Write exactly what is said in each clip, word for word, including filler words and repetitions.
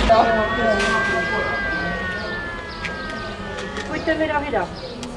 Pojďte mi do hyda.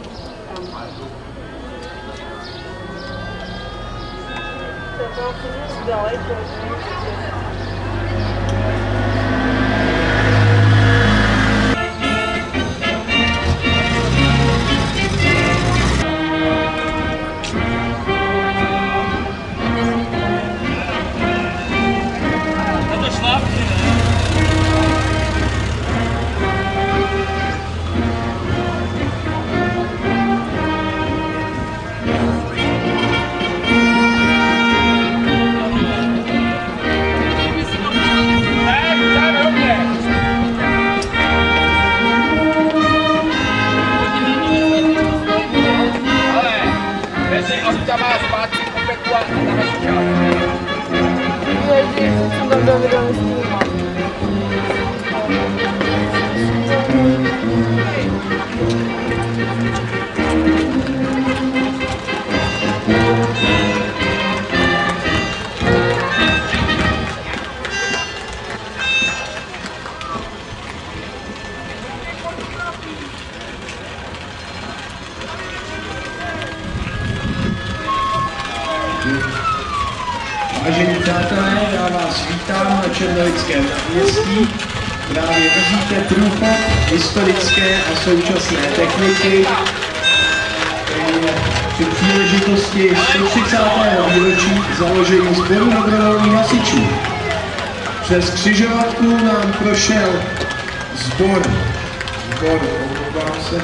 Vážení přátelé, já vás vítám na Černovickém náměstí. Právě vidíte průchod historické a současné techniky, který je při příležitosti sto třicátého výročí založení sboru dobrovolných hasičů. Přes křižovatku nám prošel sbor, sbor, omlouvám se,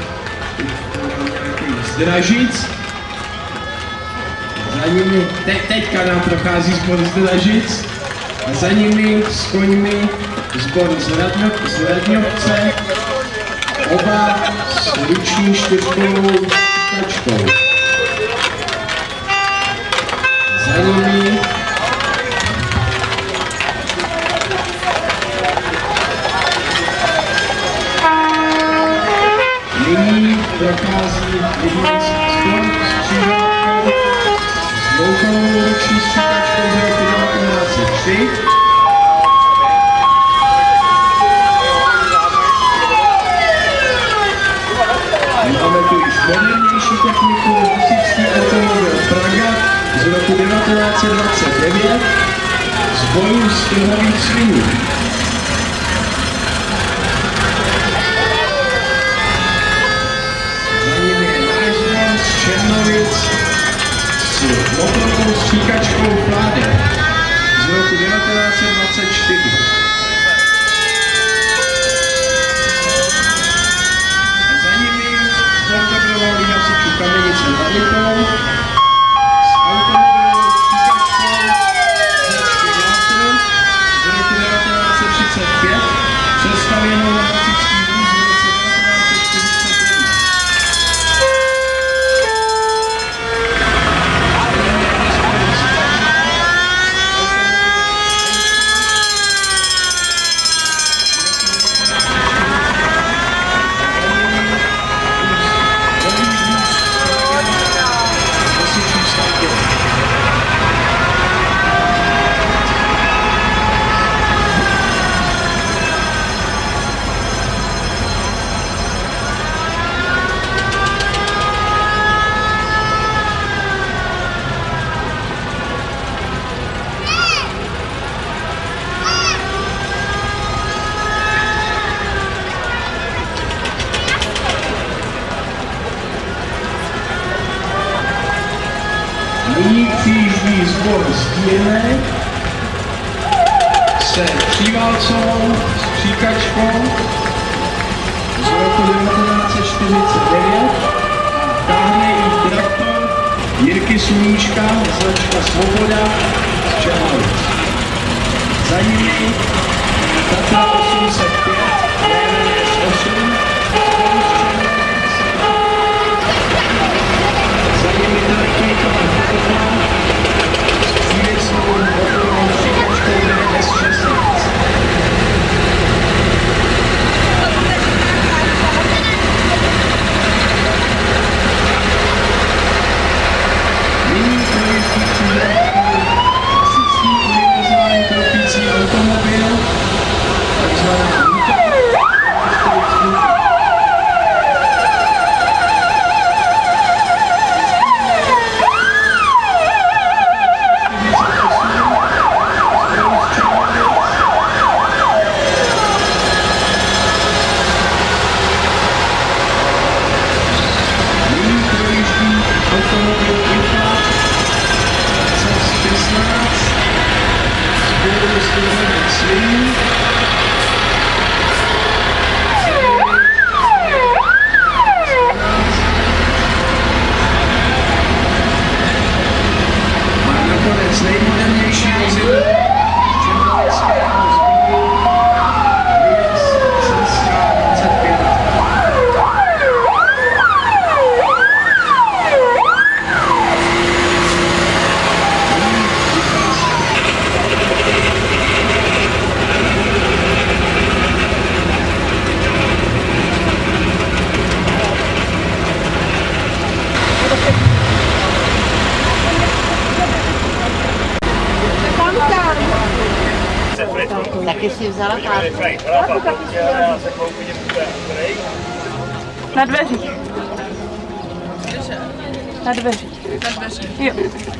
z Dražic. Za nimi, te, teďka nám prochází sbor z Dražic a za nimi s koňmi sbor z, Radno, z Radňovce, oba s ruční čtyřkovou tačkou. Za nimi nyní prochází Lidnický sbor s křižovatkou s dvoukolovou ruční stříkačkou z roku devatenáct set tři. Máme tu již modernější techniku, hasičský automobil Praga z roku devatenáct set dvacet devět z bojů z trhových svinů. Za nimi je náš sbor z Černovic s motorovou stříkačkou Flader z roku devatenáct set dvacet čtyři. Dobrovolných hasičů Kamenice nad Lipou s automobilovou stříkačkou značky Latr z roku devatenáct set třicet pět, přestavěnou na hasičský vůz v roce devatenáct set čtyřicet jedna. Nyní přijíždí sbor z Dílny se příválcovou stříkačkou z roku devatenáct set čtyřicet devět a táhne jí traktor Jirky Sluníčka, značka Svoboda z Černovic. Za nimi Tatra osm set pět, B M S osm, spolu s Černovic. Za nimi Traktor s přívěcnou motorovou stříkačkou D S šestnáct. Nyní projezdí křižovatkou hasičský univerzální tropící automobil Taky si vzala pátku. Na dveřích. Na dveřích. Na dveřích. Jo.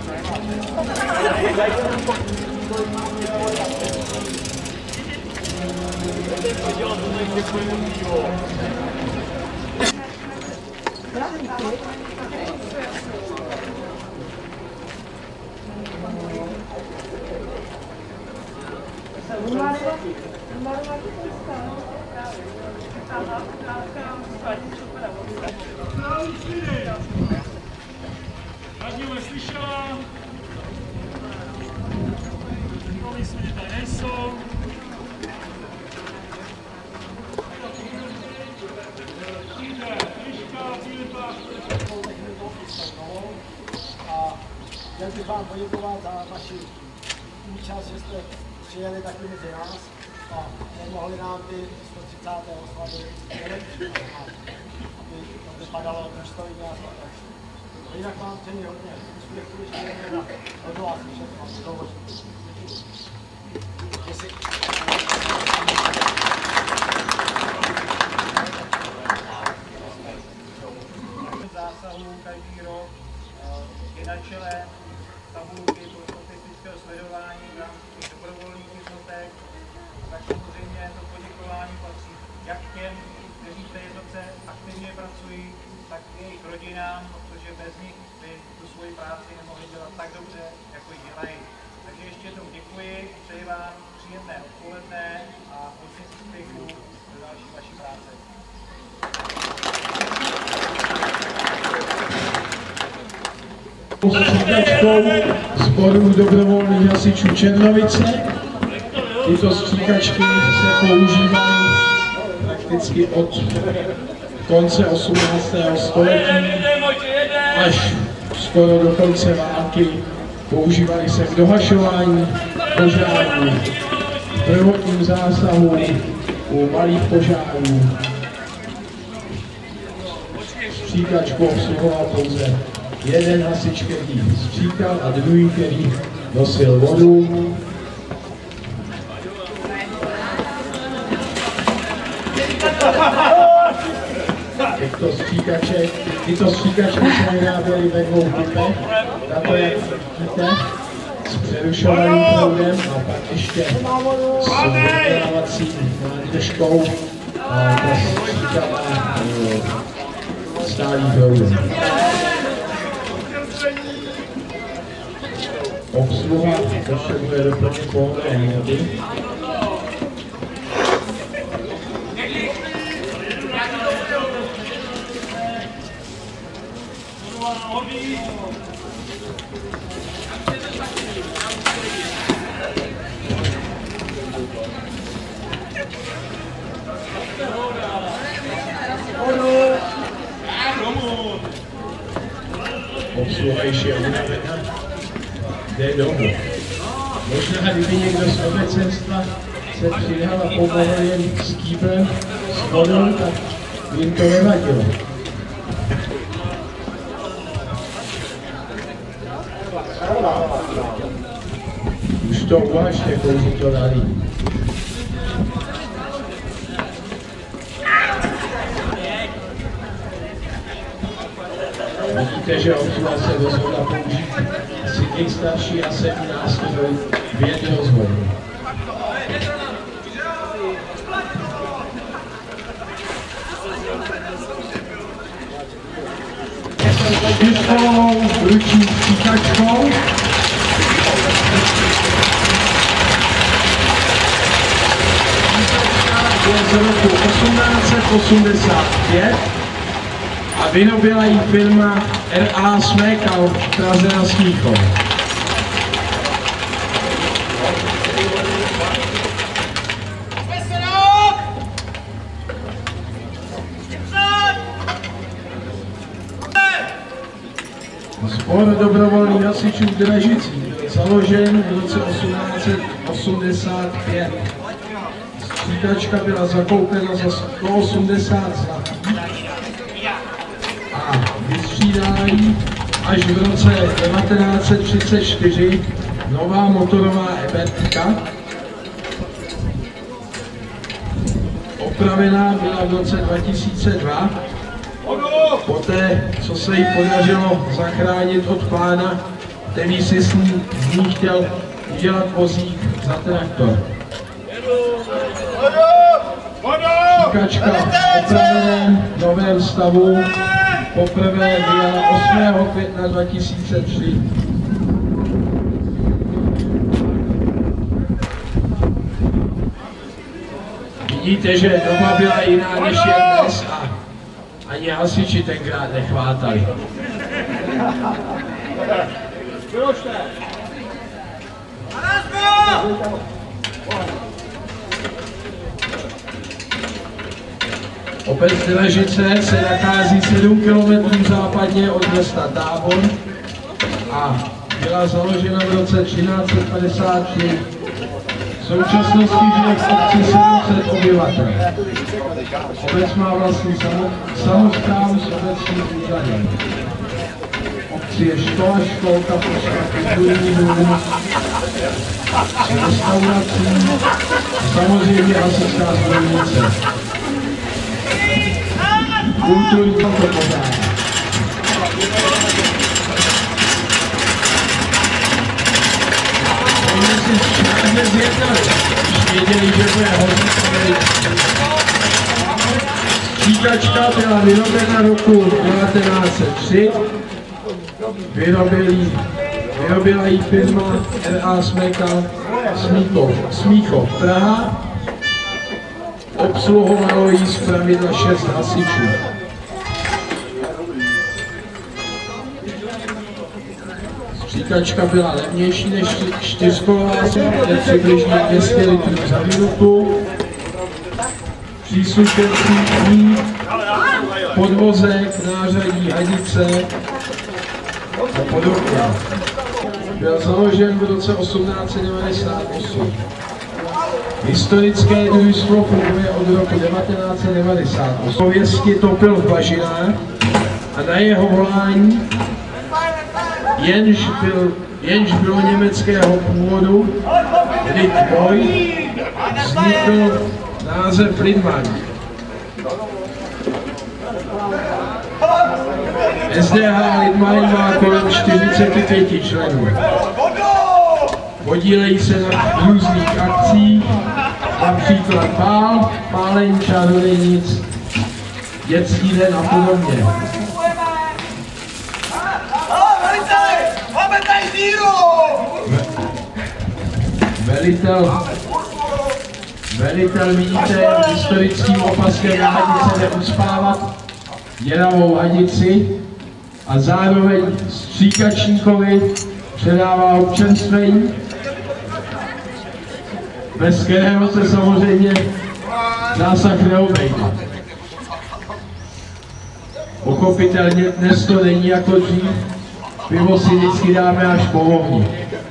Radního neslyšela. Nový svědě tady nejsou. Přijde Liška, Filipa. A chtěl bych vám poděkovat za vaši účast, že jste přijeli taky mezi nás a nemohli nám ty sto třicáté oslavy vylepšit, aby to vypadalo důstojně a svatečně. Jinak vám přeji hodně úspěchů ještě jednou a od vás všechno dovolit. Zásahů každý rok je na čele tabulky pro statistického sledování v rámci těch dobrovolných jednotek. Tak samozřejmě to poděkování patří jak těm, kteří v té jednotce aktivně pracují, tak i jejich rodinám, protože bez nich by tu svoji práci nemohli dělat tak dobře, jako ji dělají. Takže ještě jednou děkuji, přeji vám příjemné odpoledne a hodně úspěchů do další vaší práce. Stříkačkou sboru dobrovolných hasičů Černovice. Tyto stříkačky se používají prakticky od konce osmnáctého století až skoro do konce války. Používaly se k dohašování požárů, prvotním zásahu u malých požárů. Stříkačku obsluhoval pouze jeden hasič, který stříkal, a druhý, který nosil vodu. Těchto stříkaček, tyto stříkačky se vyráběly ve dvou typech, na to, jak vidíte, s přerušovaným proudem a pak ještě s vydávací nádržkou, a ta stříkala stálý proudem. Obsluha potřebuje doplnit pohonné hmoty. Obsluha již je unavená. Jde domů. Možná, kdyby někdo z obecenstva se přidal a pomohl jen s kýblem, s vodou, tak jim to nevadilo. Už to uvažte, kouří to dali. Vidíte, že obsluha se rozhodla použít asi nejstarší a sedmý nástroj věd rozvoju. Čtyřkolovou ruční stříkačkou je z roku osmnáct set osmdesát pět a vyrobila ji firma R A Smekal v Praze na Smíchov. Sbor dobrovolných hasičů v Dražicích byl založen v roce osmnáct set osmdesát pět. Stříkačka byla zakoupena za sto osmdesát zlatých a vystřídala ji až v roce devatenáct set třicet čtyři nová motorová Ebertka. opravená byla v roce dva tisíce dva. Poté, co se jí podařilo zachránit od pána, který si s ní, z ní chtěl udělat vozík za traktor. Stříkačka v opraveném novém stavu poprvé vyjela osmého května dva tisíce tři. Vidíte, že doba byla jiná než je dnes a ani hasiči tenkrát nechvátali. Obec Deležice se nachází sedm kilometrů západně od města Tábor a byla založena v roce třináct set padesát tři. V současnosti žije v obci sedm set obyvatel. Obec má vlastní samosprávu s obecním úřadem. V obci je škola, školka, pošta, kulturní dům, s restaurací, samozřejmě hasičská zbrojnice. Kulturní to podání. Oni si šťastně zjednali, když věděli, že bude hodně. Stříkačka byla vyrobena roku devatenáct set tři. Vyrobili, vyrobila ji firma R A Smeka Smíchov, Smíchov Praha. Obsluhovalo jí zpravidla šest hasičů. Stříkačka byla levnější než čtyřkolová, přibližně dvě stě litrů za minutu. Příslušenství ní, podvozek, nářadí, hadice a podobně. Byl založen v roce osmnáct set devadesát osm. Historické družstvo funguje od roku devatenáct set devadesát osm. Pověsti topil v bažinách a na jeho volání, jenž, byl, jenž bylo německého původu, Lidboj, vznikl název Lidman. S D H Lidman má kolem čtyřicet pět členů. Podílejí se na různých akcích, například pál, pálení čarodějnic, dětský den a podobně. Velitel, velitel vidíte historickým opaskem na hadice neuspávat děravou hadici a zároveň stříkačníkovi předává občerstvení, bez kterého se samozřejmě zásah neobejde. Pochopitelně dnes to není jako dřív, pivo si vždycky dáme až po ohni.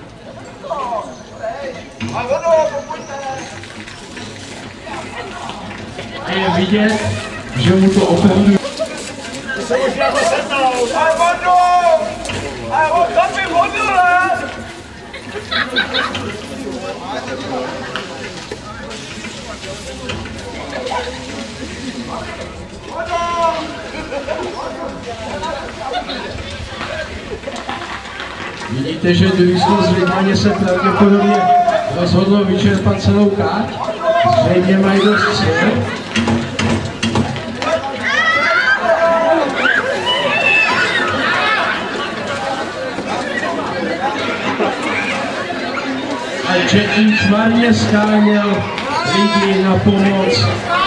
A je vidět, že mu to opravdu... Vidíte, že družstvo z Lidmaně se pravděpodobně rozhodlo vyčerpat celou káť. Zřejmě mají dost sil. A četník marně skáněl lidi na pomoc.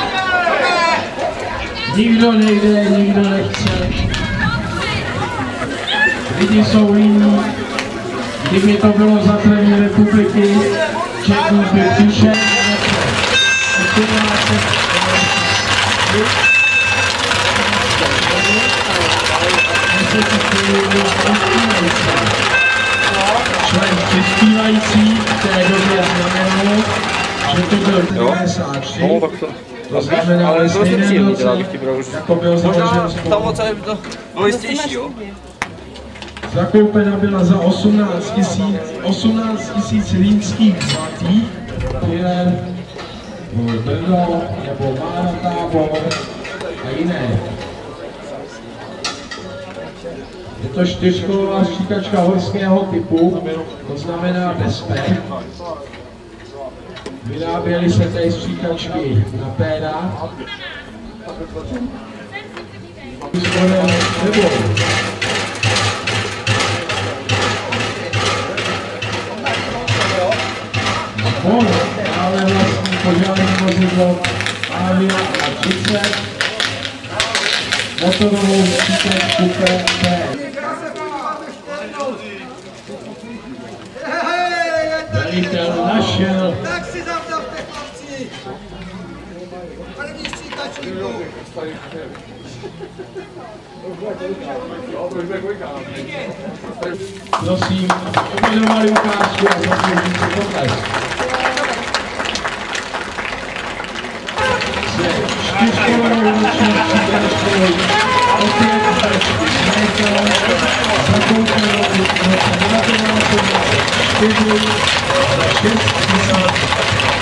Nikdo nejde, nikdo nechce. Lidi jsou líní. Kdyby to bylo za první republiky, četník by přišel. Člen přispívající v té době znamenalo, že to byl devadesát tři, No, tak to, to znamená ve stejném roce, jako byl založen spolu. Tam moc to bylo jistější, jo? Zakoupena byla za osmnáct tisíc línských zlatých, Brno nebo Mára Tábor a jiné. Je to čtyřkolová stříkačka horského typu, to znamená bez pech. Vyráběly se tady stříkačky na péra. Spol, ale vlastní požární vozidlo Avia A třicet, motorovou stříkačku P P. Velitel našel. Tak si zavřavte, chlapci! První stříkačku. Prosím, uvědomali ukázku a zaslouží si potlesk. Se čtyřkolovou ruční stříkačkou opět bez majitele zakoupenou v roce devatenáct set dvacet čtyři za šest tisíc.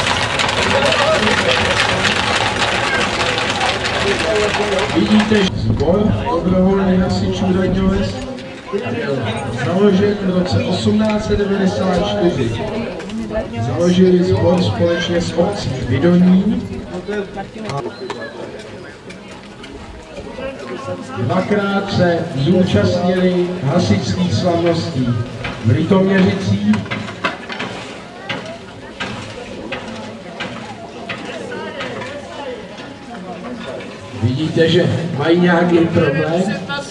Vidíte, že sbor dobrovolných hasičů Raňovec byl založen v roce osmnáct set devadesát čtyři. Založili sbor společně s obcí Vidoní. Dvakrát se zúčastnili hasičských slavností v Litoměřicích. Vidíte, že mají nějaký problém?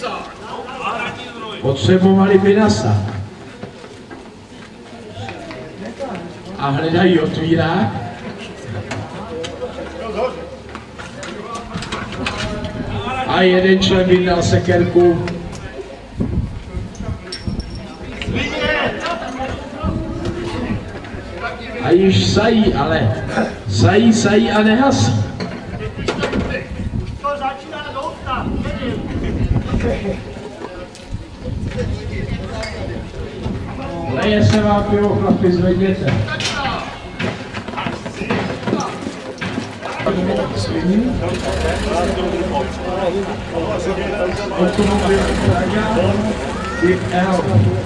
Potřebovali by nasát. A hledají otvírák. A jeden člen vydal sekerku. A již sají, ale sají, sají a nehasí. Leje se vám pivo, chlapi, zvedněte. Automobil Praga, Big L.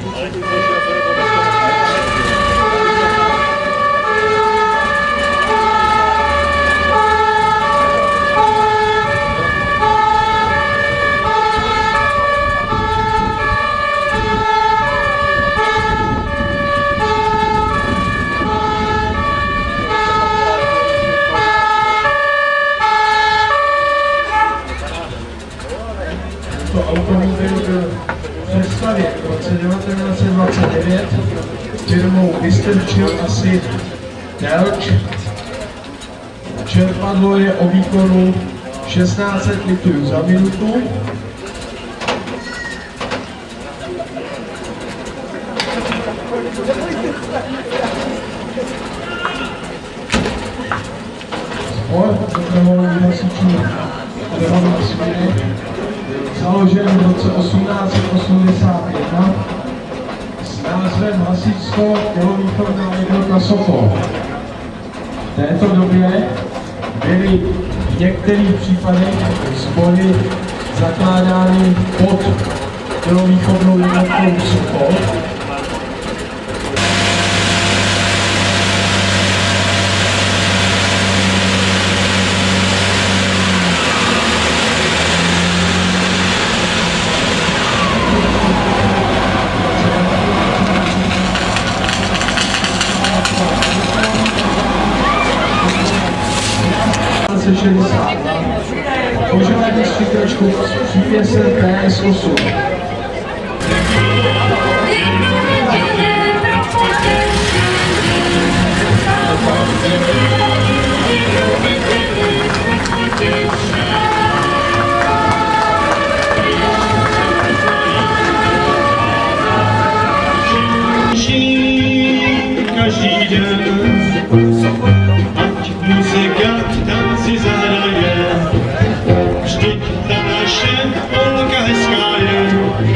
Automobil byl přestavěn v roce devatenáct set dvacet devět firmou Vystrčil asi Telč. Čerpadlo je o výkonu šestnáct set litrů za minutu. Spor dobrovolných hasičů Trhových svědek založen v roce osmnáct set osmdesát jedna s názvem Hasičsko-tělovýchovná jednotka Sokol. V této době byly v některých případech sbory zakládány pod tělovýchovnou jednotkou Sokol. Požádný stříkačku G S L P S osm. Každý den, ať muzika tanci zahraje, vždyť ta naše polka hezká je.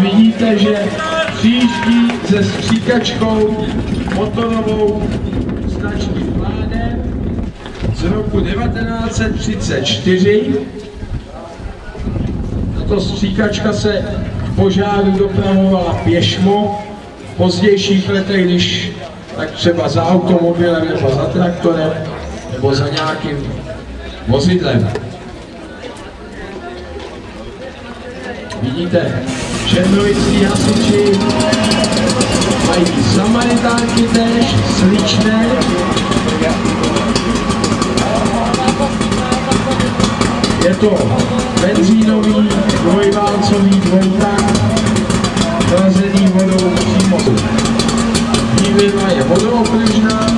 vidíte, že přijíždí se stříkačkou motorovou značky Vláde z roku devatenáct set třicet čtyři. Tato stříkačka se v požáru dopravovala pěšmo. V pozdějších letech, když tak třeba za automobilem nebo za traktorem nebo za nějakým vozidlem. Vidíte, černovický hasiči mají samaritánky též, sličné. Je to benzínový, dvojválcový dvoutak, chlazený vodou přímo. Vývědla je vodookružná.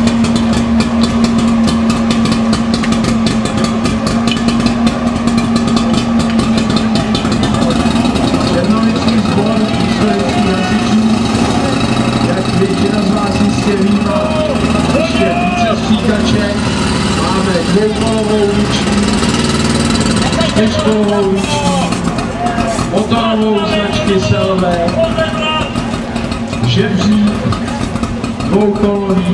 Černovický sbor historických hasičů, jak většina z vás jistě ví, má ještě více stříkaček. Máme dvoukolovou líčku, čtyřkolovou líčku, motorovou značky Selvé, žebřík, dvoukolový,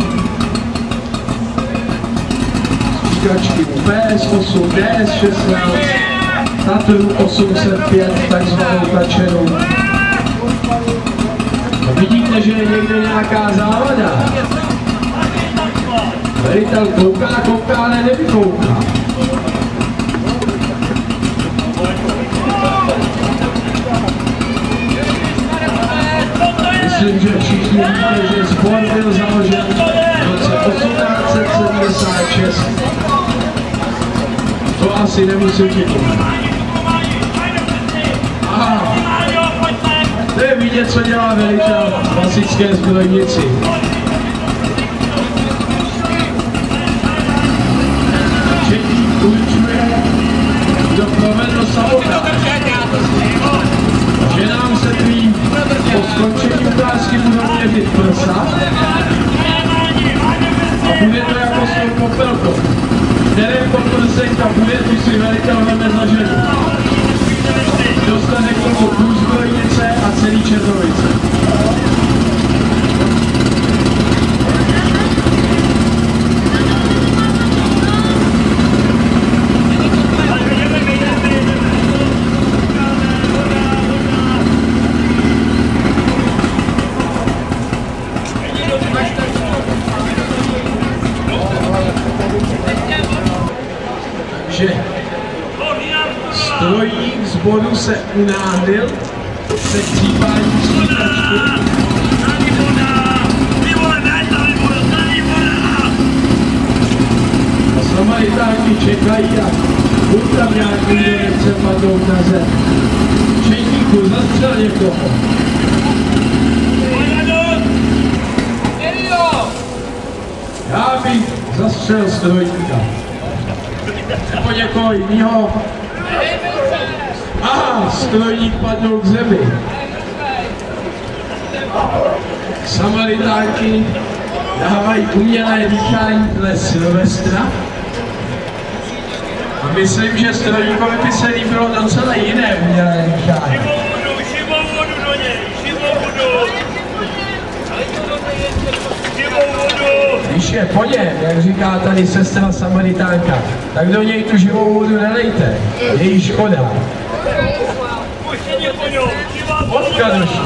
stříkačky P S osm, D S šestnáct, Tatru osm set pět, takzvanou tačeru. No vidíte, že je někde nějaká závada. Velitel kouká, kouká, ale nevykouká. Myslím, že všichni víte, že sbor byl založen v roce osmnáct set sedmdesát šest. To asi nemusím říkat. Aha, to je vidět, co dělá velitel v hasičské zbrojnici. Četník určuje, kdo provedl sabotáž. Že nám se tvý po skončení ukázky budou měřit prsa a bude to jako s tou popelkou. Kterém to prsenka bude, tu si velitel veme za ženu. Dostane k tomu půl zbrojnice a celý Černovice. Takže strojník sboru se unáhlil před přípádím stříkačky. A samaritánky čekají a buď tam nějaký, kdo nechce padnout na zem. Četníku, zastřel někoho. Já bych zastřel strojníka. Nebo někoho jiného. Aha, strojník padnul k zemi. Samaritánky dávají umělé dýchání dle Silvestra. A myslím, že strojníkovi by se líbilo docela jiné umělé dýchání. Živou vodu do něj, živou vodu. Živou vodu. Když je po něm, jak říká tady sestra Samaritánka, tak do něj tu živou vodu nelejte. Je jí škoda. Vodka došla.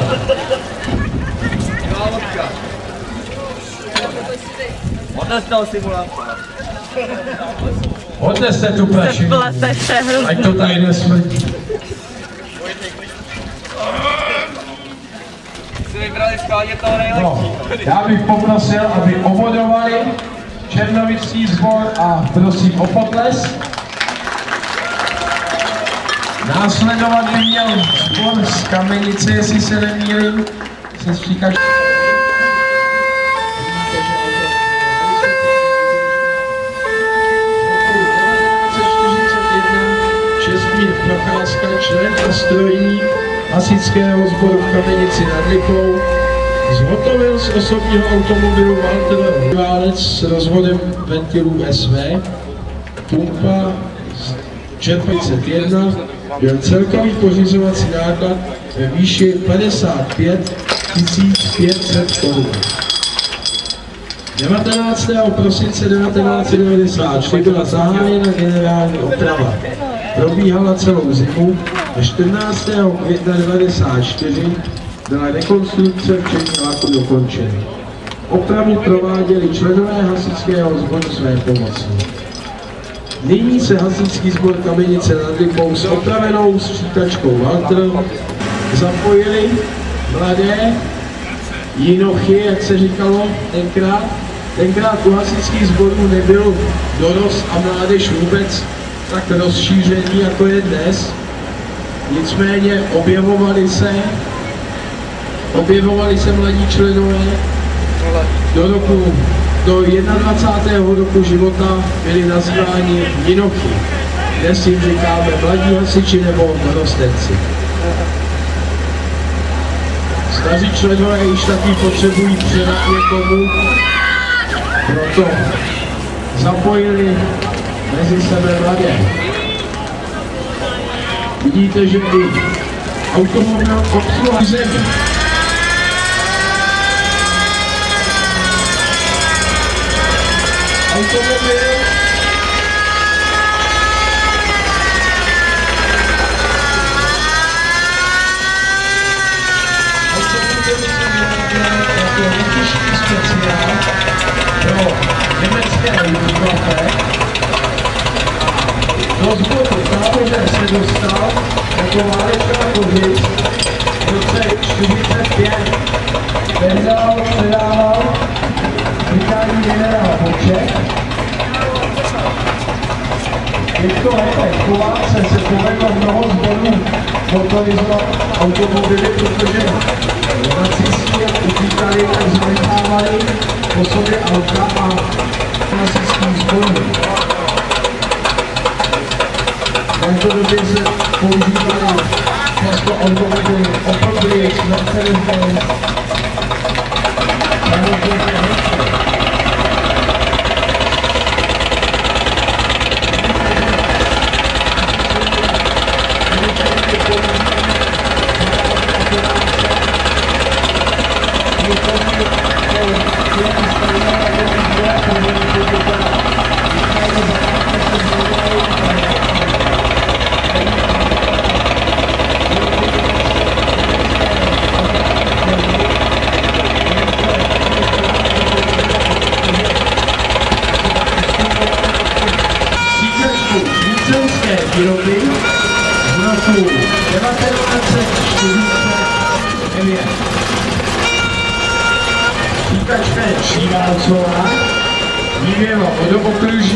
Odnes toho simulátora. Odneste tu prašinu, ať to tady nesmrdí. Si vybrali skláně toho nejlepší. No, já bych poprosil, aby obodovali černovický sbor a prosím o potles. Následovat by měl sbor z Kamenice, jestli se nemýlím, se stříkačkou. Čestmír Procházka, člen a strojník hasičského sboru v Kamenici nad Likou, zhotovil z osobního automobilu Walter válec s rozvodem ventilů S V, pumpa čerpacet jedna, byl celkový pořizovací náklad ve výši padesát pět tisíc pět set korun. devatenáctého prosince devatenáct set devadesát čtyři byla zahájena generální oprava. Probíhala celou zimu a čtrnáctého května devadesát čtyři byla rekonstrukce včetně laku dokončena. Opravu prováděli členové hasičského sboru své pomocní. Nyní se hasičský sbor Kamenice nad Lipou s opravenou stříkačkou Walter zapojili mladé jinochy, jak se říkalo tenkrát. Tenkrát u hasičských sborů nebyl dorost a mládež vůbec tak rozšířený, jako je dnes. Nicméně objevovali se, objevovali se mladí členové. Do roku, do jednadvacátého roku života byli nazýváni jinochy. Dnes jim říkáme mladí hasiči nebo dorostenci. Staří členové již taky potřebují předat někomu, proto zapojili mezi sebe mladé. Vidíte, že i automobil obsluha zemí. Automobil speciál pro německé Luftwaffe. Do sboru táboře se dostal jako válečná kořist v roce čtyřicet pět. Tehdy ho předával brigádní generál Boček. V těchto letech po válce se povedlo mnoho sborů motorizovat automobily, protože nacisti utíkali a zanechávali po sobě auta a nacistických sborů. V této době se používaly často automobily Opel, Mercedes-Benz, výroby z roku devatenáct set čtyřicet devět. Stříkačka je tříválcová, vývěva vodookruží.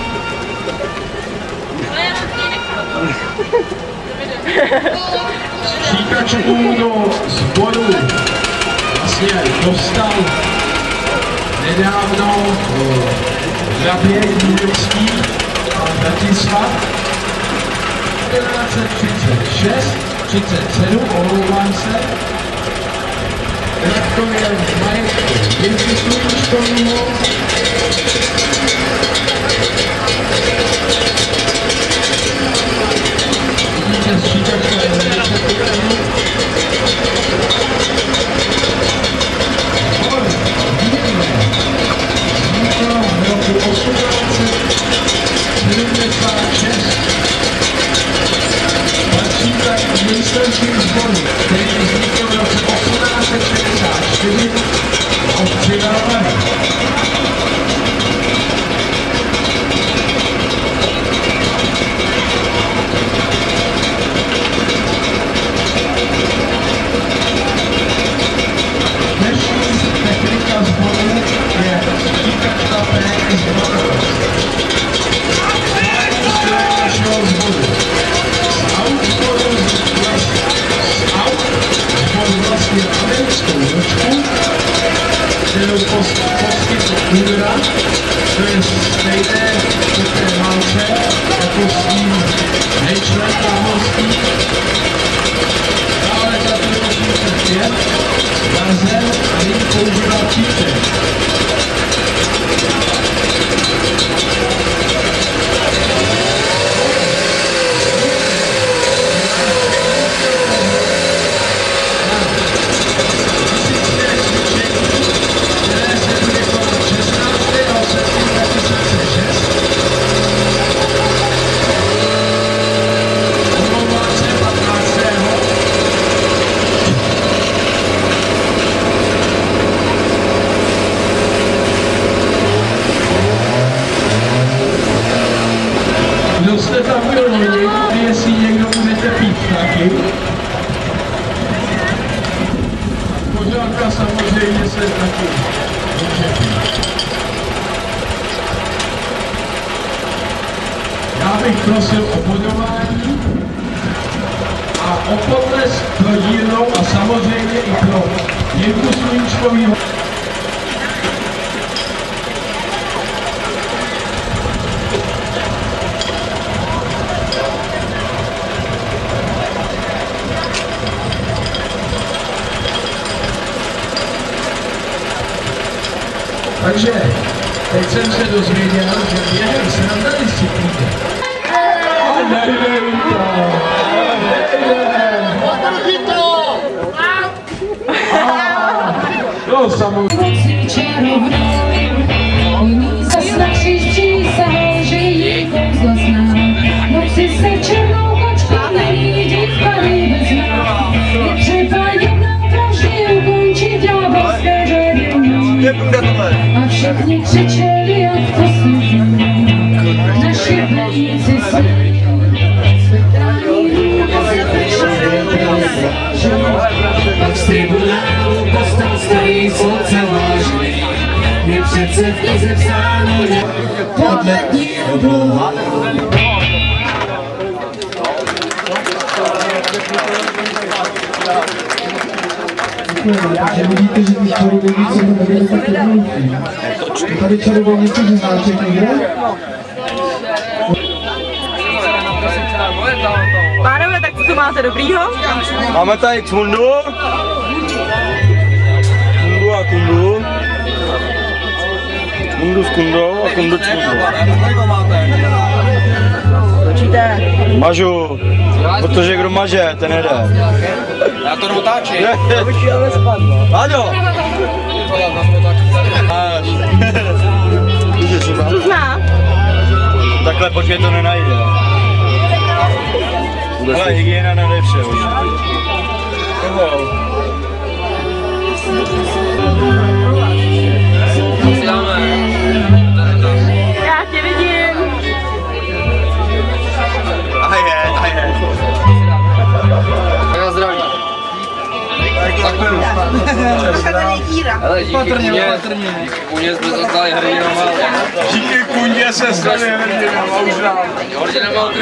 Stříkačku do sboru vlastně dostal nedávno hrabě Jílský pan Bratislav. devatenáct set třicet šest, třicet sedm, omlouvám se. Traktor je v majetku Jirky Sluníčkovýho. Vidíte, stříkačka je velice pěkný. Zbor Vídně vznikl v roku osmnáct set sedmdesát šest. Patří tak k ministerským sborům, který vznikl v roce osmnáct set šedesát čtyři a přidal dnešní technika sborů je stříkačka P S dva. Našeho sboru. Aut sboru vlastně americkou nočku, kterou poskytl Udra, to je stejné po té válce, jako s tím nejčlen táborský. Dále za třicet pět laser a nyní používá příček. se zamilovali, jestli někdo budete pít taky. Pořádka samozřejmě se taky může pít. Já bych prosil o bodování a o potlesk pro Dílnou a samozřejmě i pro Jirku Sluníčkovýho. Takže teď jsem se dozvěděl, že během srandalistiků. Nejde mi to! Nejde! No samozřejmě. Oni zas na kříž přísahal, že jí kouzlo zná. Noci se černou kočkou není dívka nebezná. Je třeba jednou vraždy ukončit ďábelské řady. A všichni křičeli, jak to slyšeli. Naši blíci si pak z tribunálu postal starý soudce vážný. Je přece v knize psáno, že podletní oblou. Takže vidíte, že ty čarodějnice to nebyly tak jednoduchý. Tady čarodějnice, že znáte někde? Pánové, tak co tu máte dobrýho? Máme tady Kundu. Kundu a Kundu. Kundu s Kundou a Kundu s Kundou. Točíte? Mažu, protože kdo maže, ten jede. Já to natáčím. Láďo! Co zná? Takhle počkej, to nenajde. Ale hygiena nade vše. Koho? Já tě vidím. A je, a je. Tak na zdraví. Ale díky Kundě, díky Kundě jsme se stali hrdinama. Díky Kundě se stali hrdinama, už nám. Hrdinama ukryt.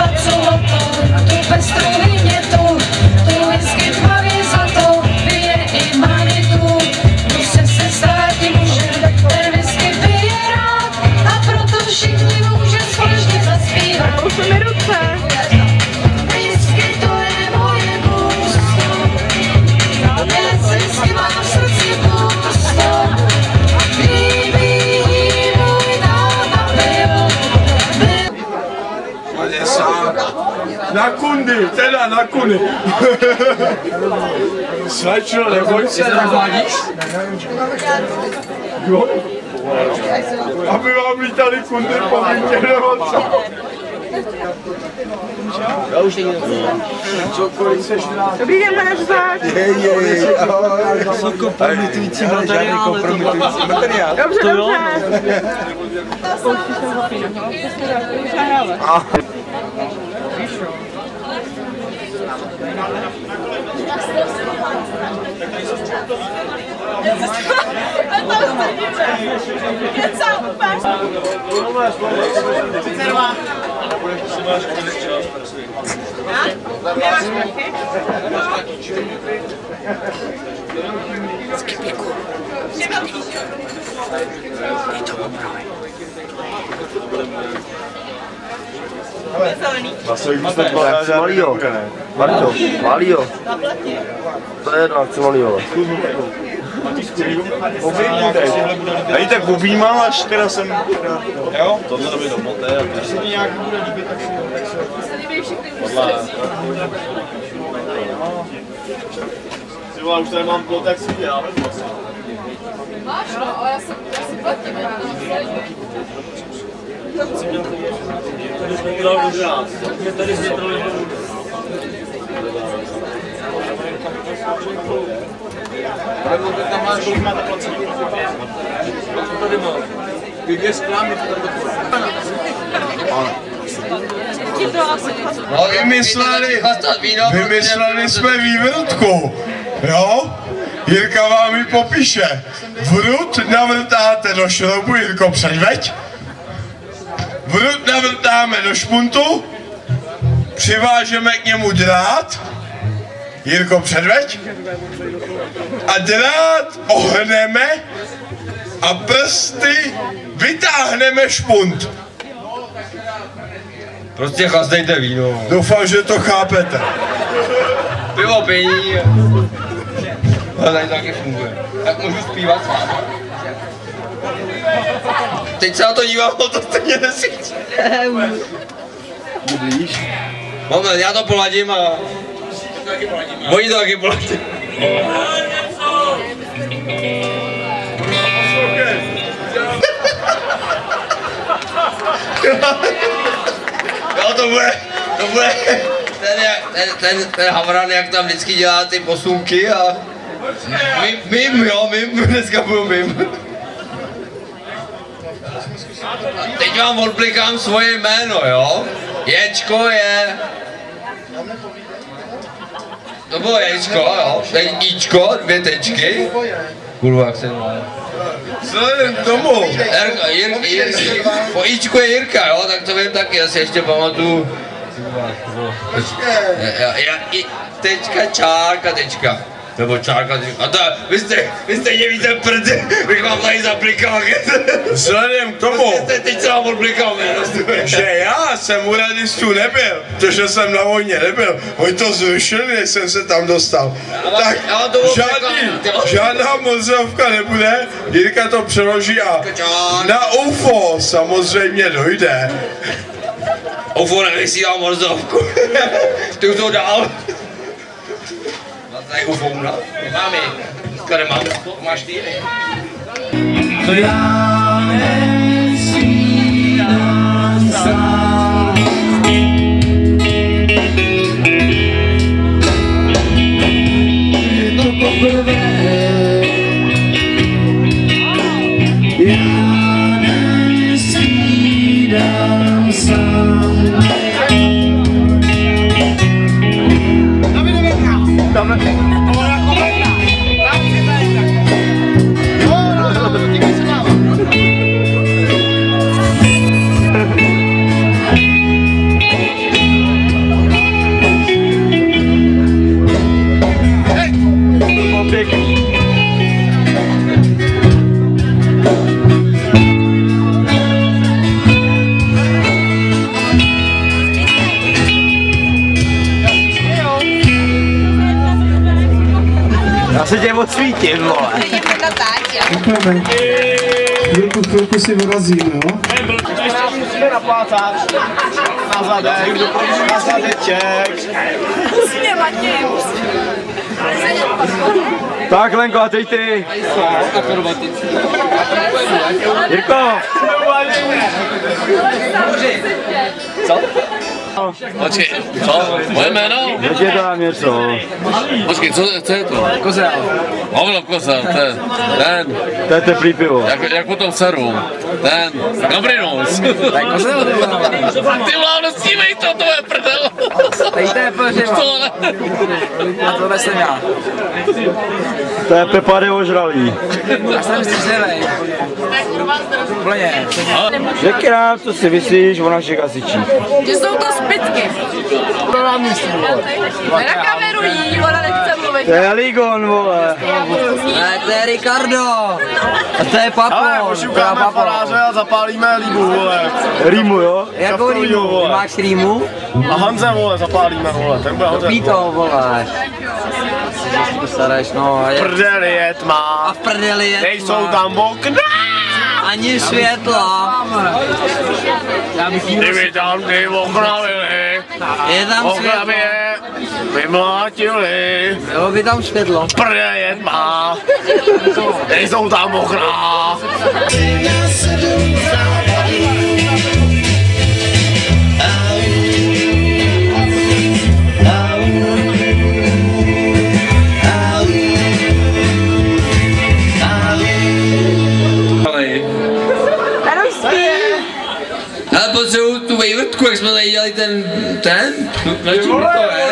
Pouštěj mi ruce. Na Kundy, teda na Kundy. Slečno, neboj se. Jo? Aby vám lítali Kundy po bytě, nebo co? Já už někdo. Dobrý den, pane Řezák. Jsou kompromitující materiály. Dobře, dobře. Pouštíš se ho pínat, no? Přesně tak, to už nahrávat. Chci malýho. Marto, malýho. To je jedno, chci malýho. Hej, tak objímám, až teda jsem... Jo? Tohle by do poté. Když se mi nějak bude líbit, tak si... Tohle. Ty vole, už tady mám plot, tak si děláme vlastně. Máš no, ale já jsem, já jsem platím, já mám Tady jsme dělali už nás. Tady jsme dělali Tam máš, kolik máte placení? Tady mám. Dvě sklámy, to tady to ti to asi něco. No, Vymysleli, vymysleli jsme vývrtku, jo? Jirka vám ji popíše. Vrut navrtáte do šroubu, Jirko, předveď. Vrut navrtáme do špuntu, přivážeme k němu drát, Jirko, předveď. A drát ohneme a prsty vytáhneme špunt. Prostě chlazdejte víno. Doufám, že to chápete. Pivo pení. Ale tady to taky funguje. Tak můžu zpívat s vámi. Teď se na to dívám, no to stejně nesvící. Moment, já to poladím a... Oni to taky poladím. Jo, to bude, to bude ten, ten, ten, ten Havran, jak tam vždycky dělá ty posunky a... Mím, mím jo, mím, dneska budu mím. Teď vám odblikám svoje jméno, jo? Ječko je... To bylo Ječko, jo? Teď Ičko, dvě tečky. Kurva, jak se jmenuje. Vzhledem k tomu. Jirka, Jirka, Jirka. Po Ičku je Jirka, jo? Tak to vím taky, já si ještě pamatuju. Ja, ja, i, tečka, čárka, tečka. Nebo čárka, tečka. A to, vy jste, vy jste nevíte prd, bych vám tady zablikal. Vzhledem k tomu, Te, teď se vám odblikal, že já jsem u radistů nebyl, protože jsem na vojně nebyl, oni to zrušili, než jsem se tam dostal. Tak žádný, žádná mozovka nebude, Jirka to přeloží a na U F O samozřejmě dojde. U F O nevysílá mozovku. Ty už to dál. Tady U F O, no? Mám ji. Dneska nemám. Máš ty? To já nesmírám sám. Je to poprvé. Já nesmírám sám. Já se tě odsvítím, vole. Děkujeme. Chvilku, chvilku si vyrazíme, jo? Ještě musíme naplácat. Na zadek, na zadeček. Musíme, Matěj, Tak, Lenko, a teď ty. Jirko. Co? Počkej, co? Moje jméno? Teď je tam něco. Počkej, co, co je to? Kozel. Hovno kozel, ten, ten. To je teplý pivo. Jak, jak potom seru. Ten, dobrý nos. Tak kozel. Ty vláno, snímej to, to je prdel. Tady to je pořeba. A tohle jsem já. To je Pepa de ožralý. Já jsem střízlivý. Úplně. Řekni nám, co si myslíš o našich hasičích. že jsou to spitky. To nám myslí, vole. Na kameru jí, ona nechce mluvit. To je Ligon, vole. Ne, to je Ricardo. A to je Papo. Ale ošukáme faráře a zapálíme líbu, vole. Rýmu, jo? Jakou rýmu? Máš rýmu? A Hanze, vole, zapálíme, vole. Ten bude Hanze. Pí to, vole. To stareš, no. V prdeli je tma. A v prdeli je tma. Nejsou tam okna. Ani světla. Kdyby tam ty okna byly, Je tam okna by světlo. je vymlátili. Bylo by tam světlo. Prdel je tma. Nejsou tam okna. Ale potřebuji tu vejvrtku. vrtku, jak jsme tady dělali ten, ten, na čím to je?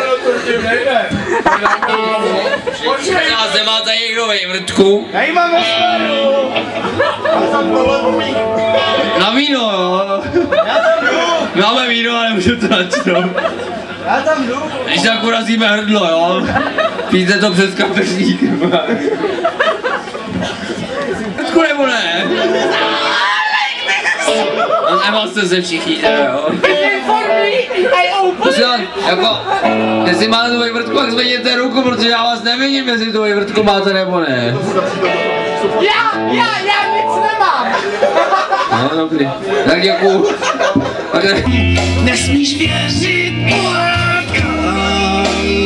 Nás nemá tady někdo ve vrtku. Já jí mám ve směru. Na víno, jo. Já tam jdu. Máme víno, ale nemůžu to načnout. Já tam jdu. Když tak urazíme hrdlo, jo. Píte to přes kapesník. Vrtku nebo ne? Nemal jste se všichni, jo? Posílám, jako, jestli máte tu vrtku, tak zvedněte ruku, protože já vás nevidím, jestli tu vrtku máte nebo ne. Já, já, já nic nemám. No, dobrý. Tak děkuju. Nesmíš věřit pohádkám.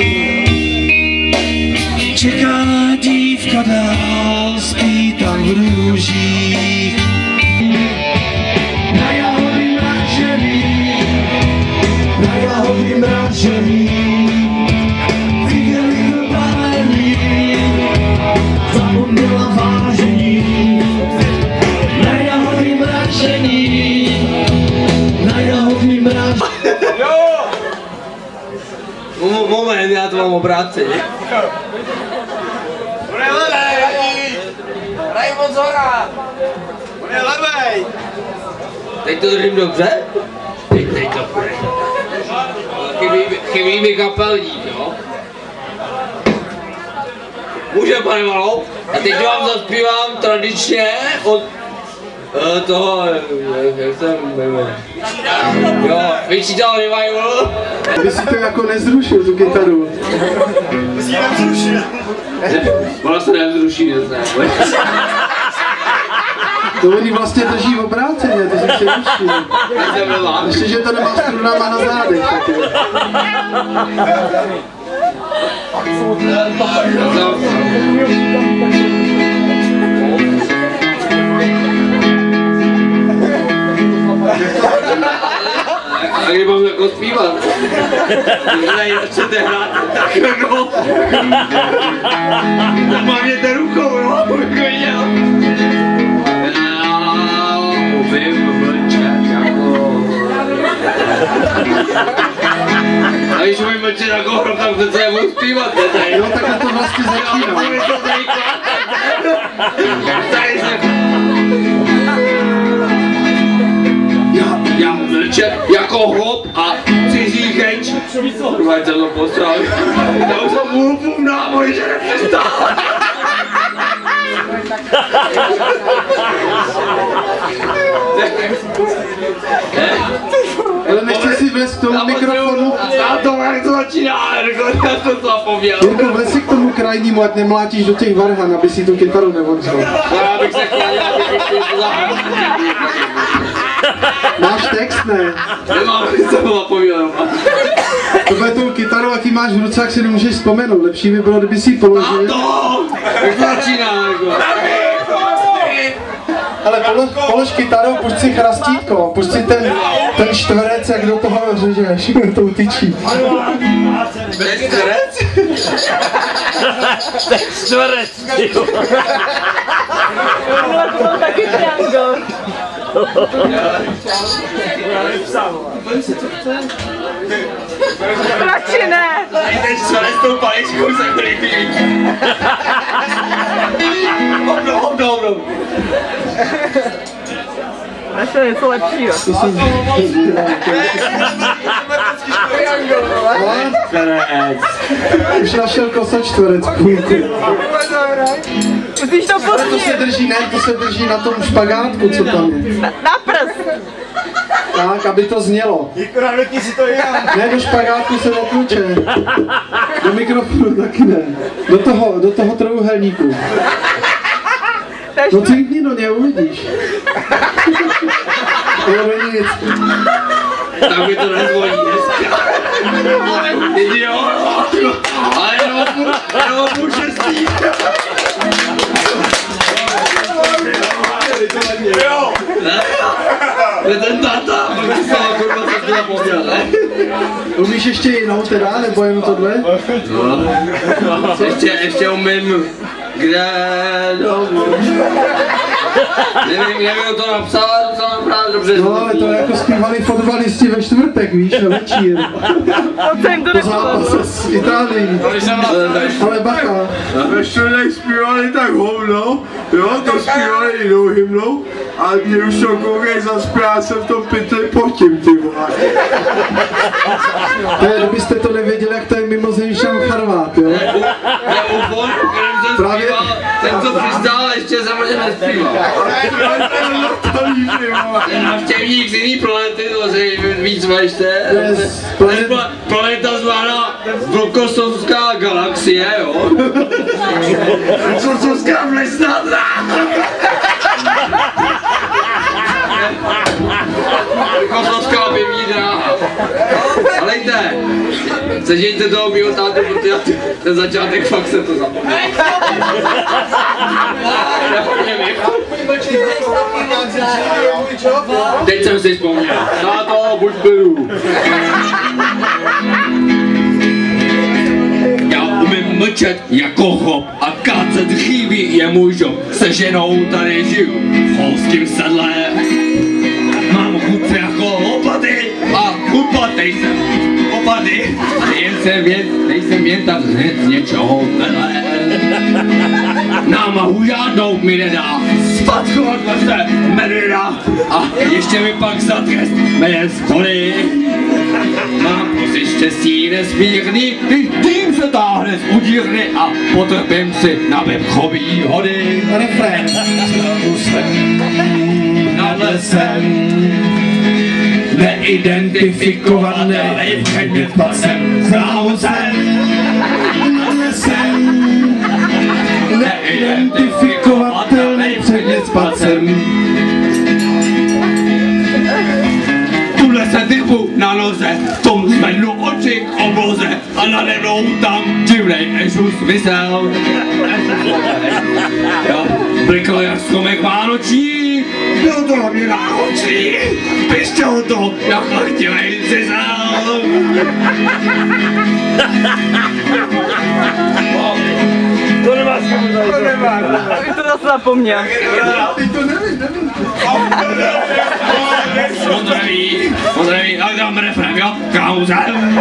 Čeká dívka dál, spí tam v růžích. Na jahody mražený, na jahody mražený, viděli to balení, zapomněla vážení. Na jahody mražený, na jahody mražený. Moment, já to mám obráceně. Bude levej! Hraj moc hora! Bude levej! Teď to držím dobře? Teď, teď to půjde. Chybí, chybí mi kapelník, jo? Může, pane Malou? A teď vám zaspívám tradičně od uh, toho, jak jsem jmenuje. Jo, vyčítal revival. Ty si to jako nezrušil, tu kytaru. Ty si ji nezrušil. Ona se nevzruší, ne? To oni vlastně drží obráceně, to si přerušil. Ještě, že to nemá strunama na zádech. Taky. A kdy mám jako zpívat? Když tady začnete hrát, tak no. Tak máměte rukou, jo? Klidně. Já umím mlčet jako... A když umím mlčet jako hrob, tak přece nebudu zpívat, ne tady. Jo, takhle to vlastně začíná. Tady se... Já, já mlčet jako hrob a cizí řeč. Kurva, jsem to posral. Já už jsem hlubu v náboji, že nepřestal. Ale nechte si vlez k tomu mikrofonu. Já to jak to začíná, já jsem to zapomněl. Jirko, vlez si k tomu krajnímu, ať nemlátíš do těch varhan, aby si tu kytaru neodřel. Já bych se chtěl, abych to zahrál. Máš text, ne? Nemám, jsem to zapomněl. Tohle tu kytaru, jaký máš v ruce, jak si nemůžeš vzpomenout. Lepší by bylo, kdyby si ji položil. A to! Jak to začíná, jako. Ale polož, polož kytaru, pušť si chrastítko, pušť si ten, ten čtverec, jak do toho řežeš, tou tyčí. Ten čtverec? Ten čtverec, jo. To taky triangl. Radši ne! Ten čtverec tou paličkou se klidí. Obnou, obnou, obnou. Našel něco lepšího. Už našel kosočtverec půlku. Musíš to Ale to se posnít. drží, ne, to se drží na tom špagátku, co tam je. Na, na prst. Tak, aby to znělo. Jirko, navlekni si to já. Ne, do špagátku se netluče. Do mikrofonu taky ne. Do toho, do toho trouhelníku. No cvinkni do něj, uvidíš. Jo, není nic. Tak mi to nezvoní dneska. Jo, ale jenom o půl, jenom o půl šestý. Jo! To je ten táta, aby se stala kurva, co jsi zapomněl, ne? Umíš ještě jinou teda, nebo jen tohle? No, ještě, ještě umím, kde domů. Nevím, nevím, to napsal, ale docela právě dobře. No ale to jako zpívali fotbalisti ve čtvrtek, víš, a večír. Po zápase s Itálií. Ale bacha. Ve čtvrtek zpívali tak hovno, jo, to zpívali jinou hymnou, ale mě už to koukej zaspěl, jsem v tom pytli potím, ty vole. To je, kdybyste to nevěděli, jak to je mimozemšťan Charvát, jo? Právě ten, co přistál, ještě samozřejmě nespíval. Ten návštěvník z jiný planety, to si víc važte. Planeta zvaná Vlkosovská galaxie, jo? Vlkosovská vlesná dráha! Vlkosovská pěvní dráha. Alejte, sežejte toho mýho tátu, protože ten začátek fakt se to zapomněl. Teď jsem si vzpomněl. Táto, buď klidu. Já umím mlčet jako hop a kácet chýví je můj job. Se ženou tady žiju v holským sedle. Mám chuce jako lopaty a upatej jsem. Opady, jen jsem jen, nejsem jen tak hned z něčeho vedle. Námahu žádnou mi nedá, spatchovat se medvěda a ještě mi pak za trest jmenem stoly. Mám prostě štěstí nesmírný, když tým se táhne z udírny a potrpím si na webchový hody. Refrén. Znovu jsem nad lesem, neidentifikovaný, předmět pacem, znovu jsem nad lesem, neidentifikovatelný předmět pacem. Tuhle se typu na noze, v tom zvednu oči k obloze a nade mnou tam divnej Ešus vysel. Jo, blikl jak stromek vánoční, byl to hlavně náročný, pištěl to jak lechtilej cizel. To nemáš to nemá, to to zase zapomněl. Ty to nevíš, nevíš. On to neví, on to neví, ale dáme refrém, jo? Kauzem.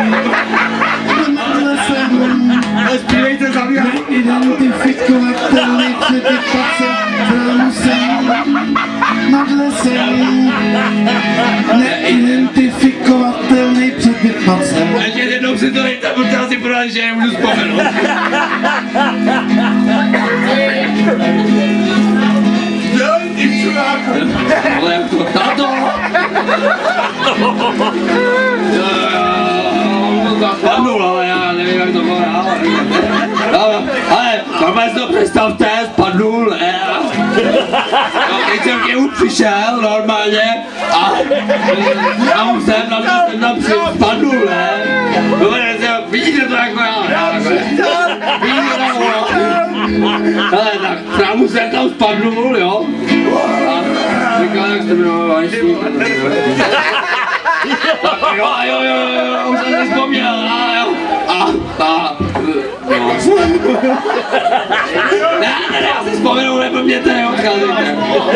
Zpívejte za mě. Neidentifikovatelný předmět pacem, znovu jsem nad lesem, neidentifikovatelný předmět pacem. Ještě jednou si to dejte, protože já si pořád, že nemůžu vzpomenout. Ale jak to, táto! Spadnul, ale já nevím, jak to bylo dál. Ale normálně si to představte, spadnul, ne? Teď jsem k němu přišel normálně a já mu jsem na to jsem tam spadnul, ne? Vidíte to jako já, ne? Vidíte to jako já? Hele, tak já jsem tam spadnul, jo? A říkal, jak jste jmenoval vážný. Jo, jo, jo, jo, už jsem se vzpomněl, a jo, a, a, no. Ne, ne, já si vzpomenu, neblbněte, jo, cházíte.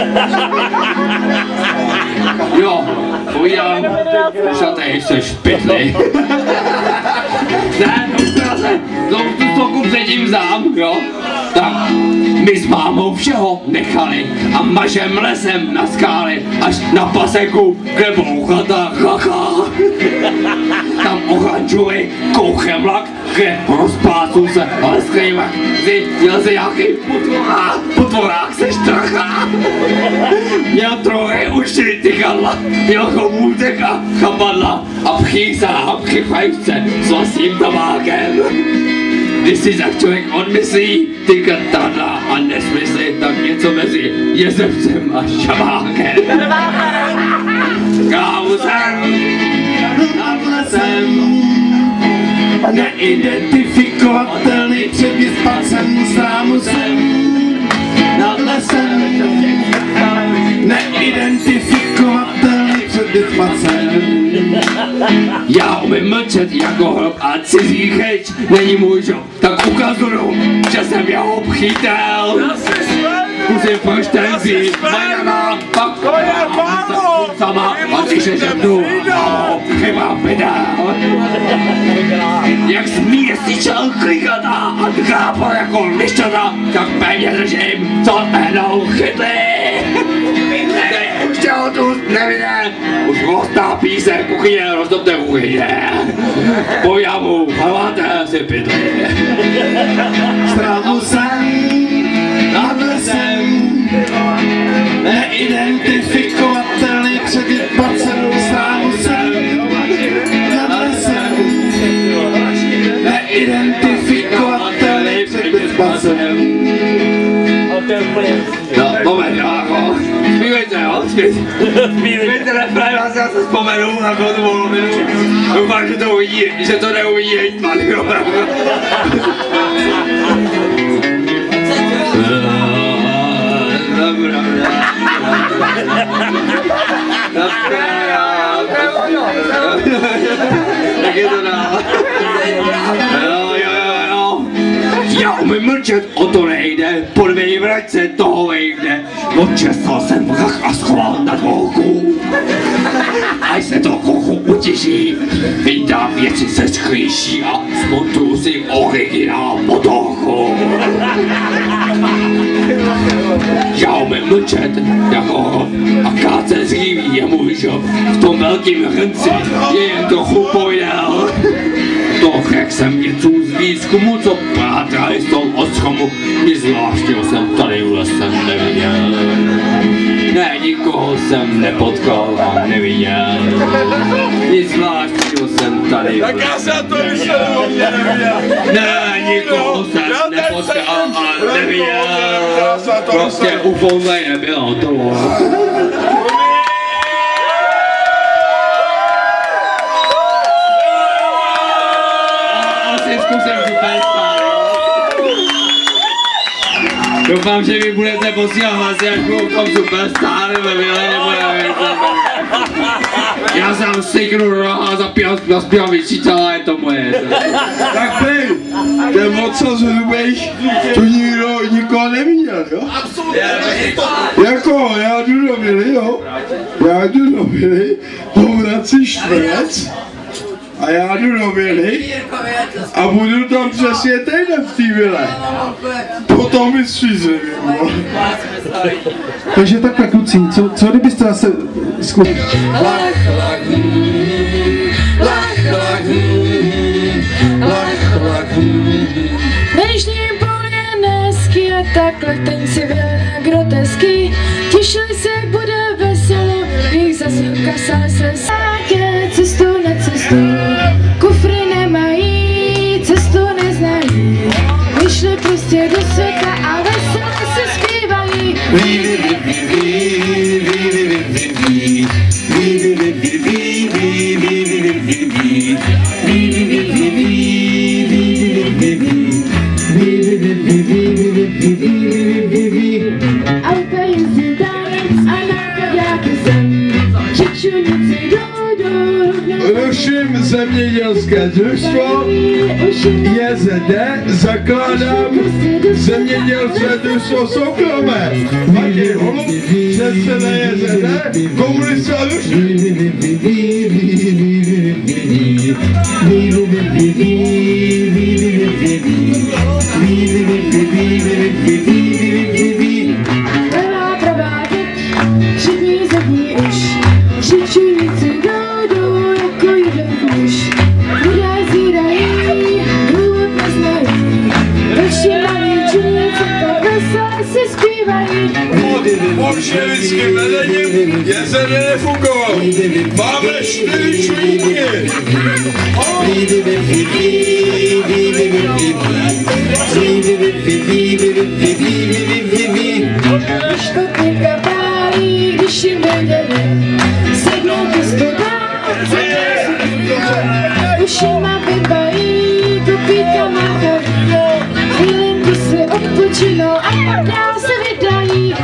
Jo, povídám, šatej, jsi špitli. Ne, to zase, to tu stoku předtím vzám, jo, tak my s mámou všeho nechali a mažem lesem na skály až na paseku, kde bouchatá chacha. Tam oranžový kouchem lak, kde rozplácou se lesklejmek, zjistil se jaký potvorák, potvorák se štrachá. Měl trochu uši tykadla, měl chomůtek a chapadla a pchý se a pchý fajfce s vlastním tabákem. Když si tak člověk odmyslí tykadla a nesmyslí tak něco mezi jezevcem a šabákem. Kauzem nad lesem, neidentifikovatelný předmět pacem, známu jsem nad lesem, neidentifikovatelný předmět pacem. Já umím mlčet jako hrob a cizí cheč není můj job, tak ukazuju, že jsem jeho chytel. zkusím ten být jména, pak sama a ty se ze mnou, mámo, chyba pedál. Jak smíje si čel klikat a kápat jako lišťata, tak pevně držím, co jmenou chytli. Teď už těho tu nevidě, už hostá píse kuchyně, rozdobte kuchyně. Povídám mu, hlaváte si pytli. Strávu jsem, nadle jsem, neidentifikovatelný před vypacenou. Strávu jsem, nadle jsem, neidentifikovatelný před vypacenou. No, moment, jo, jako, zpívejte, jo, zpívejte refrén, já se vzpomenu, jako tu polovinu. Doufám, že to uvidí, že to neuvidí hejtman, jo. Tak je to dál. Jo, jo, jo. Já umím mlčet, o to nejde, podvej vrať se, toho vejde. Odčesal jsem vrach a schoval na dvorku. Až se to kochu utěší, vydám věci se sklíší a smontuju si originál motorku. Já umím mlčet jako a káce zříví je můj žob. V tom velkým hrnci je jen trochu pojdel. Doch jak jsem něco z výzkumu, co pátrali z toho ostromu, nic zvláštního jsem tady v lese neviděl. Ne, nikoho jsem nepotkal a neviděl. Nic zvláštního jsem tady v lese. Tak já jsem to vyšel, mě neviděl. Ne, nikoho jsem nepotkal a neviděl. Prostě u Fonlej nebylo to. Doufám, že vy budete posílat hlasy jako kom superstar, nebo já sám sejknu roha a zaspívám vyčítala, je to moje. Tak pej, ten moc zhrubejš, to nikdo, nikoho neviděl, jo? Jako, já jdu do Vily, jo? Já jdu do Vily, po Hradci čtverec. A já jdu do Vily a budu tam přesně týden v té vile. Potom mi střízli. Takže takhle kluci, co, co kdybyste zase zkusili? Dnešní polě nesky a takhle ten si byl grotesky. Těšili se, jak bude veselo, jich zazníka se sáke, cestu na cestu. Kufry nemají, cestu neznají. Vyšli prostě do světa a veselé se zpívají. Auta jezdí tanec a nákladňáky sem. Čečunici jdou, Ruším zemědělské družstvo, J Z D, zakládám zemědělské družstvo soukromé. Matěj Holub, předseda J Z D, komunista ruším. Levá, pravá, teď, přední, zadní už. Čečunici jdou, jako jeden muž. Lidé zírají, důvod neznají. Vaši malí čunice tak veselé si zpívají. Pod všelickým vedením J Z D nefungoval. Máme čtyři čuníky. Když potníka pálí, když jim věděli, sednou ke studám, co ušima vybají, kopíkama chodí. Chvílinku si odpočinou a pak dál se vydají.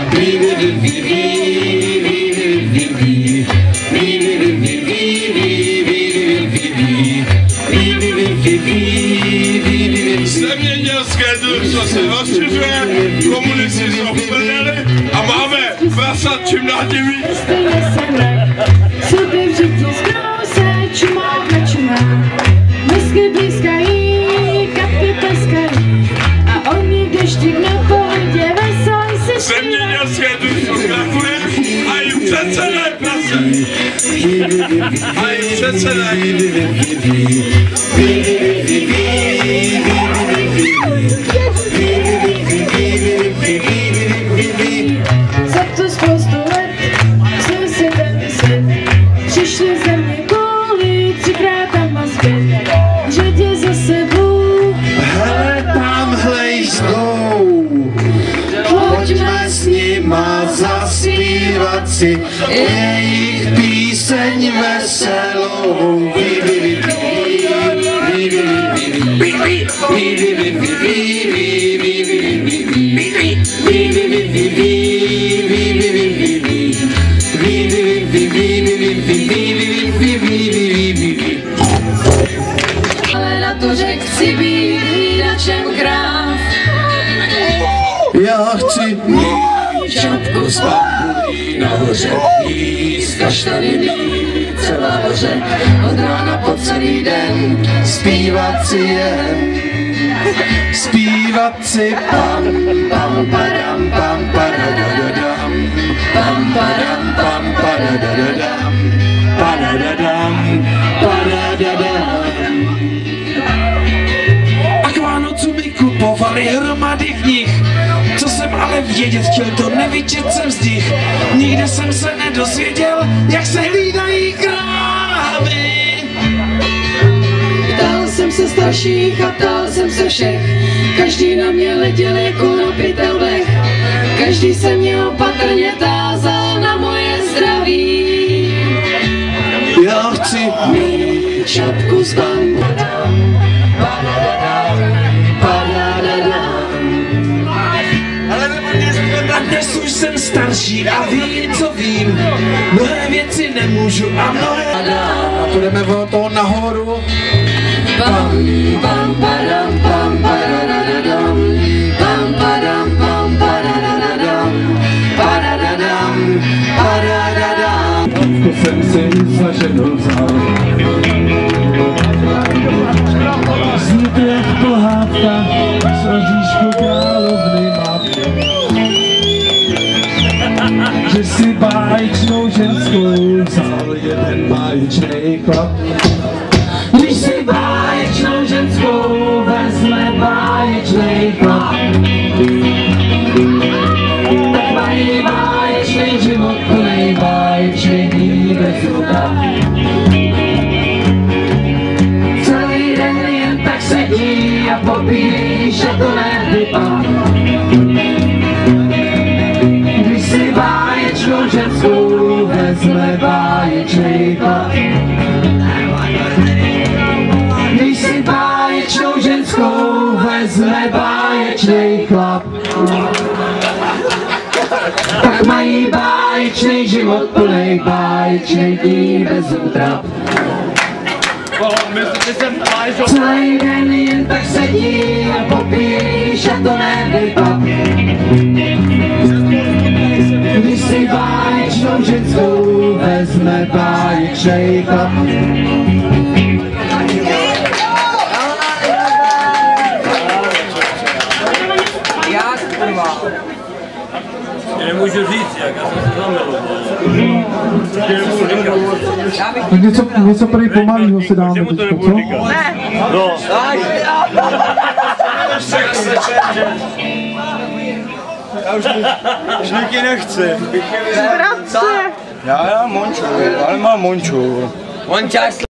Zemědělské družstvo se rozšiřuje, komunisti jsou v prdeli a máme prasat čím dál tím víc. Sobě v žití zkrouse, čumá na čumá. Whisky blízkají, kapky pleskají. A oni v dešti na pohodě veselý si zpívají. Zemědělské družstvo krachuje a jim předsedaj prase. A jim předsedaj. Za to spoustu let jsme si tam myslet. Přišli za mě kvůli třikrát tam a zpět. Řadě za sebou. Hele, tamhle jdou. Pojďme s nima zaspívat si jejich píseň veselou. Ale na to, že chci být hlídačem kráv. Já chci mít šapku z bambulí nahoře, jíst kaštany mít celá hoře, od rána po celý den zpívat si jen, zpívat si pam pam padam pam padadadadam, pam padam pam padadadadam, padadadam, padadadam. A k Vánocu mi kupovali hromady knih, co jsem ale vědět chtěl, to nevyčet jsem z nich. Nikde jsem se nedozvěděl, jak se hlídají krávy. Ptal jsem se starších a ptal jsem se všech. Každý na mě letěl jako na pytel dech. Každý se mě opatrně tázal na moje zdraví. Já chci mít šapku z bambu. A dnes už jsem starší a vím, co vím. Mnohé věci nemůžu a mnohé dám. A půjdeme o to nahoru. Pam, pam, padam, pam, padadadadam. Pam, padam, pam, padadadadam. Padadadam, padadadam. To jsem si za ženu vzal. Zníte jak pohádka z oříšku královny mapy. Že si báječnou ženskou vzal jeden báječnej chlap. Když si báječnou ženskou vezme báječnej chlap, tak mají báječnej život, plnej báječnej dní bez ruka. Celý den jen tak sedí a popíjí, že to nevypadá. Když si báječnou ženskou vezme báječnej chlap, když si báječnou ženskou vezme báječnej chlap, tak mají báječnej život, plnej báječnej dní bez útrap. Celý den jen tak sedí a popíjí, že to nevypad. Když si báječnou ženskou vezme báječnej chlap, nemůžu říct, jak já jsem se zamiloval. Tak něco, něco prý pomalýho si dáme teďko, co? Ne! No. Já už, už nikdy nechci. Bratře! Já mám Monču, ale mám Monču. On čas